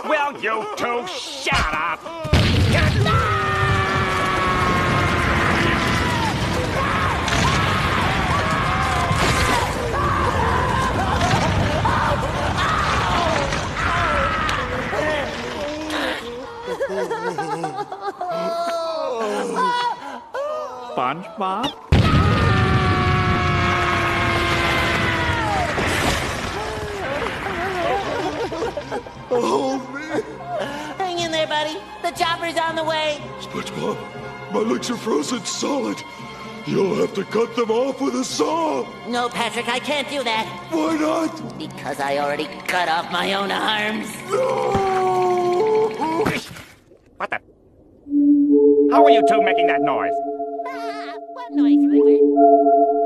Will you two shut up? SpongeBob? Hold me! Hang in there, buddy. The chopper's on the way. SpongeBob, my legs are frozen solid. You'll have to cut them off with a saw. No, Patrick, I can't do that. Why not? Because I already cut off my own arms. No! What the? How are you two making that noise? What noise, Squidward?